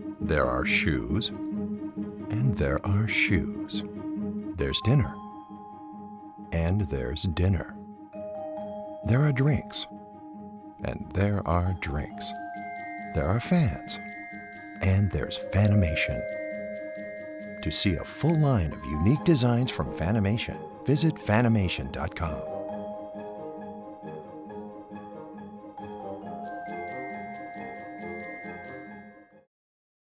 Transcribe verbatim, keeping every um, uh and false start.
There are shoes, and there are shoes. There's dinner, and there's dinner. There are drinks, and there are drinks. There are fans, and there's Fanimation. To see a full line of unique designs from Fanimation, visit Fanimation dot com.